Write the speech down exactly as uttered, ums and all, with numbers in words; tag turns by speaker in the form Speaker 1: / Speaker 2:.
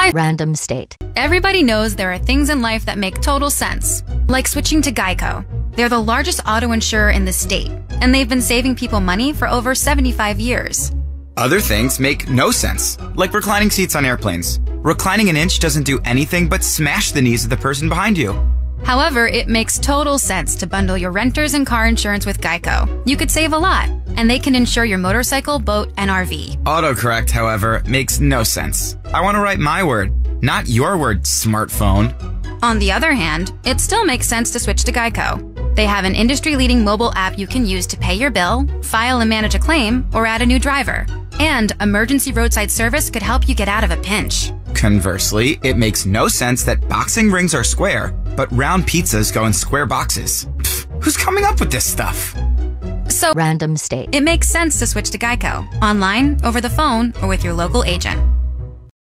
Speaker 1: Hi.
Speaker 2: Random state.
Speaker 1: Everybody knows there are things in life that make total sense, like switching to GEICO. They're the largest auto insurer in the state, and they've been saving people money for over seventy-five years.
Speaker 3: Other things make no sense, like reclining seats on airplanes. Reclining an inch doesn't do anything but smash the knees of the person behind you.
Speaker 1: However, it makes total sense to bundle your renters and car insurance with GEICO. You could save a lot, and they can insure your motorcycle, boat, and R V.
Speaker 3: Autocorrect, however, makes no sense. I want to write my word, not your word, smartphone.
Speaker 1: On the other hand, it still makes sense to switch to GEICO. They have an industry-leading mobile app you can use to pay your bill, file and manage a claim, or add a new driver. And emergency roadside service could help you get out of a pinch.
Speaker 3: Conversely, it makes no sense that boxing rings are square, but round pizzas go in square boxes. Pfft, who's coming up with this stuff?
Speaker 1: So,
Speaker 2: Random state.
Speaker 1: It makes sense to switch to GEICO, online, over the phone, or with your local agent.